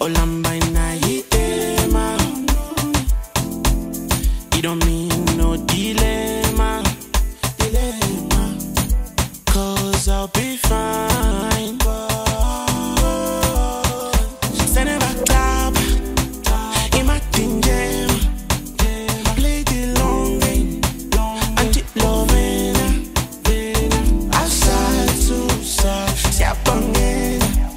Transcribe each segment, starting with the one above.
Olamba inayitema. It don't mean no dilemma. Cause I'll be fine. Send it back up. In my jam. Play the long game. Until loving. Outside to side. Siapangin.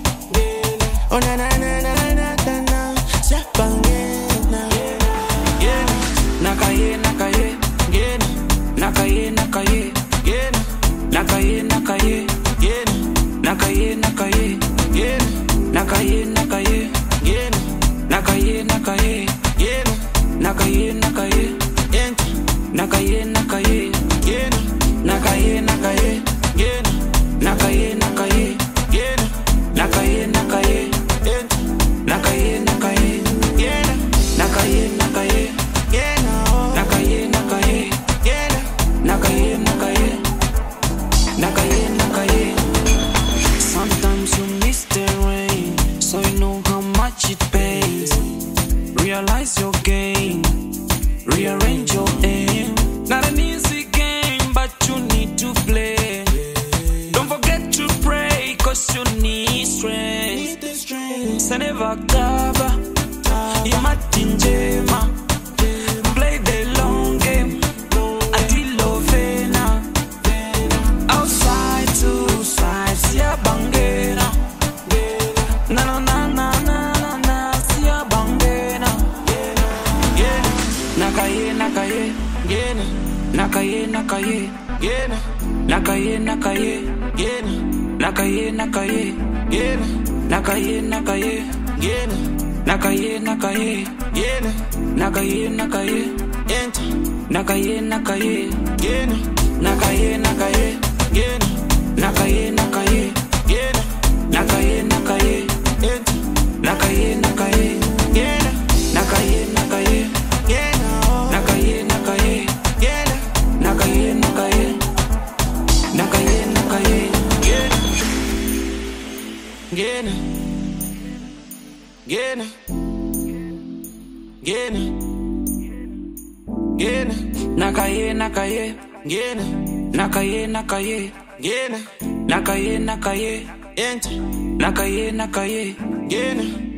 Oh na na na na na na na. Siapangin. Yeah. Nakaye, nakaye. Yeah. Nakaye, nakaye. Yeah. Nakaye, nakaye. Yeah. Nakaye, nakaye. Yeah. Nakaye, nakaye. Yeah. Nakaye, nakaye. Yeah. Nakaye, nakaye. Yeah. Nakaye, nakaye. Yeah. Nakaye, nakaye. Yeah. Nakaye, nakaye. Yeah. Nakaye, nakaye. Yeah. Nakaye, nakaye. Yeah. Nakaye, nakaye. Yeah. Nakaye, nakaye. Yeah. Nakaye, nakaye. Nakaye, nakaye. Sometimes you miss the rain, so you know how much it pays. Realize your game, rearrange your aim. Not an easy game, but you need to play. Don't forget to pray, cause you need strength. Saneva Gaba, Imatinjema. Play the long game, until Lovena. Outside to side, Sia Bangena. Na na na na na na na, Sia Bangena. Yeah, Nakaye, nakaye, yeah. Nakaye, nakaye, yeah. Nakaye, nakaye, yeah. Nakaye, nakaye, yeah. Nakaye, nakaye, yeah. Nakaye, nakaye, yeah. Nakaye, nakaye, yeah. Nakaye, nakaye, yeah. Nakaye, nakaye, yeah. Nakaye, nakaye, yeah. Nakaye, nakaye, yeah. Nakaye, nakaye, yeah. Nakaye, nakaye, yeah. Nakaye, nakaye, yeah. Nakaye, nakaye. Nakaye, nakaye, yeah. Yeah. Yeah. Yeah. Yeah. Nakaye, nakaye, yeah. Nakaye, nakaye, yeah. Nakaye, nakaye, yeah. Nakaye, nakaye, yeah.